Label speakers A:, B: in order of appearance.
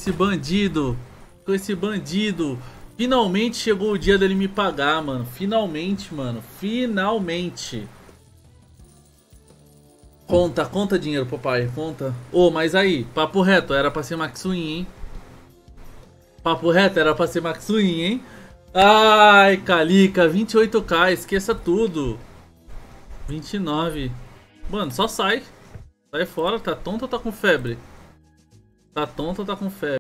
A: esse bandido. Com esse bandido. Finalmente chegou o dia dele me pagar, mano. Finalmente, mano. Finalmente. Conta dinheiro, papai. Conta. Ô, mas aí, papo reto, era pra ser Maxwin, hein? Papo reto, era pra ser Maxwin, hein? Ai, Calica, 28k, esqueça tudo. 29. Mano, só sai. Sai fora, tá tonto ou tá com febre? Tá tonto ou tá com febre?